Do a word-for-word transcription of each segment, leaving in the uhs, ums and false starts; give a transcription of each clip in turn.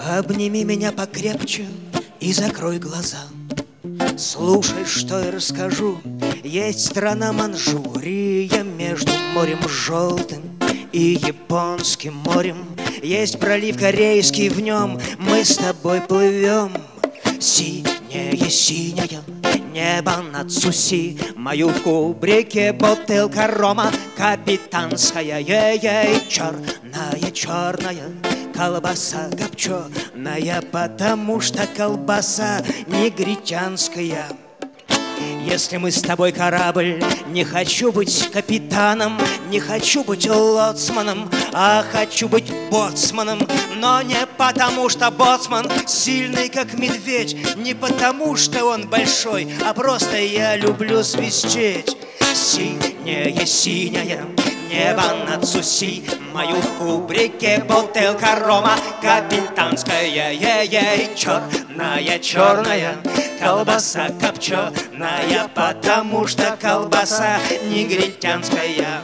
Обними меня покрепче и закрой глаза. Слушай, что я расскажу. Есть страна Манчжурия между морем Желтым и Японским морем. Есть пролив Корейский, в нем мы с тобой плывем. Синее, синее небо над Суси, мою в кубрике бутылка рома капитанская, ей-ей, черная, черная колбаса копченая, потому что колбаса негритянская. Если мы с тобой корабль, не хочу быть капитаном, не хочу быть лоцманом, а хочу быть боцманом. Но не потому, что боцман сильный, как медведь, не потому, что он большой, а просто я люблю свистеть. Синее, синее небо над Суси, мою в кубрике бутылка рома капитанская, ей-ей, черная, черная колбаса копченая, потому что колбаса негритянская.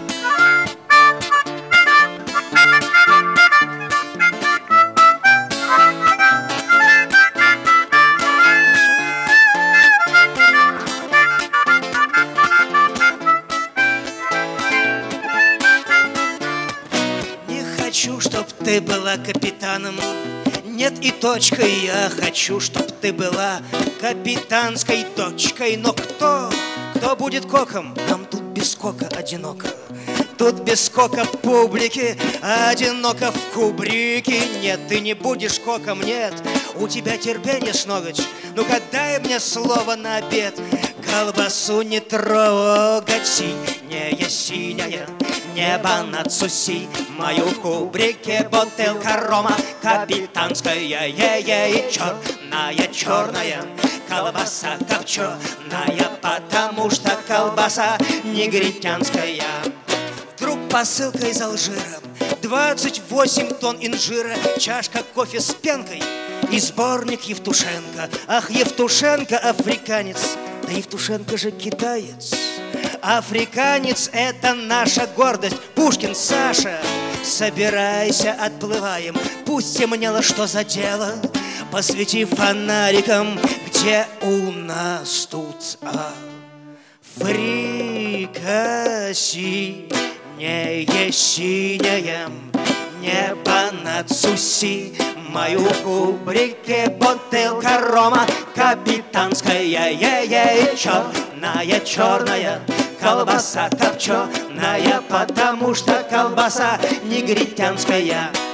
Хочу, чтоб ты была капитаном, нет и точкой. Я хочу, чтоб ты была капитанской дочкой. Но кто, кто будет коком? Нам тут без кока одиноко. Тут без кока публики, одиноко в кубрике. Нет, ты не будешь коком, нет. У тебя терпение с ноготь. Ну-ка дай мне слово на обед. Колбасу не трогать. Синее, синее небо над Суси, мою в кубрике бутылка рома капитанская, ей-ей, черная, черная колбаса копченая, потому что колбаса негритянская. Вдруг посылка из Алжира, двадцать восемь тонн инжира, чашка кофе с пенкой и сборник Евтушенко. Ах, Евтушенко африканец, да Евтушенко же китаец. Африканец — это наша гордость. Пушкин, Саша, собирайся, отплываем. Пусть темнело, что за дело, посвети фонариком, где у нас тут Африка. Синее, синее небо над Суси, мою в кубрике бутылка рома капитанская, ей-ей, черная, черная колбаса копченая, потому что колбаса негритянская.